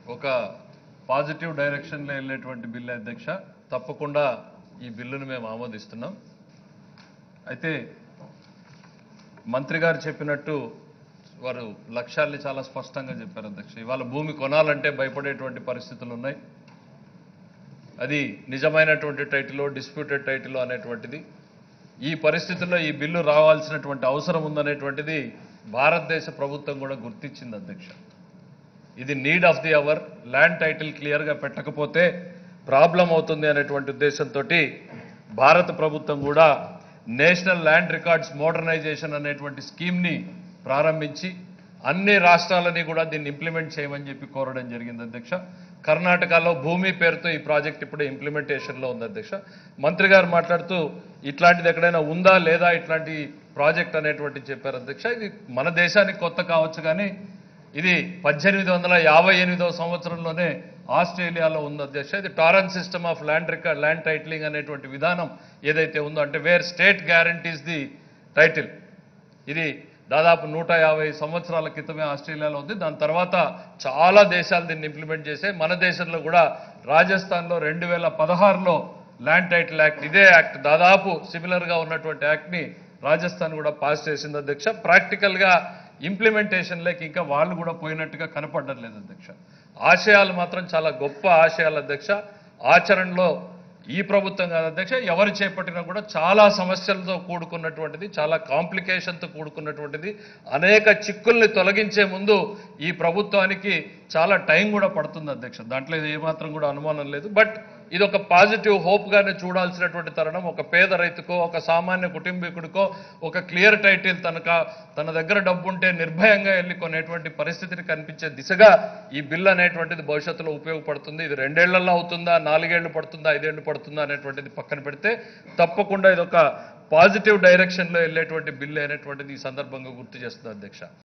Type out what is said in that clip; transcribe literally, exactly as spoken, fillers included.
ఒక పాజిటివ్ డైరెక్షన్లో వెళ్ళేటువంటి బిల్లు అధ్యక్ష. తప్పకుండా ఈ బిల్లును మేము ఆమోదిస్తున్నాం. అయితే మంత్రి గారు చెప్పినట్టు వారు లక్ష్యాల్ని చాలా స్పష్టంగా చెప్పారు అధ్యక్ష. ఇవాళ భూమి కొనాలంటే భయపడేటువంటి పరిస్థితులు ఉన్నాయి. అది నిజమైనటువంటి టైటిల్, డిస్ప్యూటెడ్ టైటిల్ అనేటువంటిది. ఈ పరిస్థితుల్లో ఈ బిల్లు రావాల్సినటువంటి అవసరం ఉందనేటువంటిది భారతదేశ ప్రభుత్వం కూడా గుర్తించింది అధ్యక్ష. ఇది need of the hour. Land title క్లియర్గా పెట్టకపోతే ప్రాబ్లం అవుతుంది అనేటువంటి ఉద్దేశంతో భారత ప్రభుత్వం కూడా నేషనల్ ల్యాండ్ రికార్డ్స్ మోడర్నైజేషన్ అనేటువంటి స్కీమ్ని ప్రారంభించి అన్ని రాష్ట్రాలని కూడా దీన్ని ఇంప్లిమెంట్ చేయమని చెప్పి కోరడం జరిగింది అధ్యక్ష. కర్ణాటకలో భూమి పేరుతో ఈ ప్రాజెక్ట్ ఇప్పుడే ఇంప్లిమెంటేషన్లో ఉంది అధ్యక్ష. మంత్రి గారు మాట్లాడుతూ ఇట్లాంటిది ఎక్కడైనా ఉందా లేదా ఇట్లాంటి ప్రాజెక్ట్ అనేటువంటి చెప్పారు అధ్యక్ష. ఇది మన దేశానికి కొత్త కావచ్చు, కానీ ఇది పద్దెనిమిది వందల యాభై ఎనిమిదవ సంవత్సరంలోనే ఆస్ట్రేలియాలో ఉంది అధ్యక్ష. ఇది Torrens system of land record land titling అనేటువంటి విధానం ఏదైతే ఉందో, అంటే where state guarantees the title, ఇది దాదాపు నూట యాభై సంవత్సరాల క్రితమే ఆస్ట్రేలియాలో ఉంది. దాని తర్వాత చాలా దేశాలు దీన్ని ఇంప్లిమెంట్ చేశాయి. మన దేశంలో కూడా రాజస్థాన్లో రెండు వేల పదహారులో ల్యాండ్ టైటిల్ యాక్ట్, ఇదే యాక్ట్ దాదాపు సిమిలర్గా ఉన్నటువంటి యాక్ట్ని రాజస్థాన్ కూడా పాస్ చేసింది అధ్యక్ష. ప్రాక్టికల్గా ఇంప్లిమెంటేషన్లోకి ఇంకా వాళ్ళు కూడా పోయినట్టుగా కనపడడం లేదు అధ్యక్ష. ఆశయాలు మాత్రం చాలా గొప్ప ఆశయాలు అధ్యక్ష. ఆచరణలో ఈ ప్రభుత్వం కాదు అధ్యక్ష, ఎవరు చేపట్టినా కూడా చాలా సమస్యలతో కూడుకున్నటువంటిది, చాలా కాంప్లికేషన్తో కూడుకున్నటువంటిది. అనేక చిక్కుల్ని తొలగించే ముందు ఈ ప్రభుత్వానికి చాలా టైం కూడా పడుతుంది అధ్యక్ష. దాంట్లో ఏమాత్రం కూడా అనుమానం లేదు. బట్ ఇది ఒక పాజిటివ్ హోప్గానే చూడాల్సినటువంటి తరుణం. ఒక పేద రైతుకో, ఒక సామాన్య కుటుంబీకుడికో ఒక క్లియర్ టైటిల్ తనక తన దగ్గర డబ్బు ఉంటే నిర్భయంగా వెళ్ళి కొనేటువంటి పరిస్థితిని కనిపించే దిశగా ఈ బిల్ అనేటువంటిది భవిష్యత్తులో ఉపయోగపడుతుంది. ఇది రెండేళ్లలో అవుతుందా, నాలుగేళ్లు పడుతుందా, ఐదేళ్లు పడుతుందా అనేటువంటిది పక్కన పెడితే తప్పకుండా ఇది ఒక పాజిటివ్ డైరెక్షన్లో వెళ్ళేటువంటి బిల్ అనేటువంటిది ఈ సందర్భంగా గుర్తు చేస్తుంది అధ్యక్ష.